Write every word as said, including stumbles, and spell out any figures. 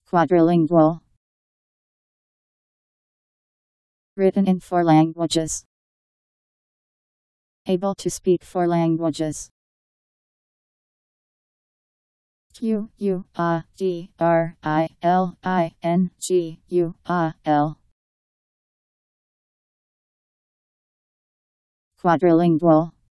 Quadrilingual. Written in four languages. Able to speak four languages. Q U A D R I L I N G U A L. Quadrilingual.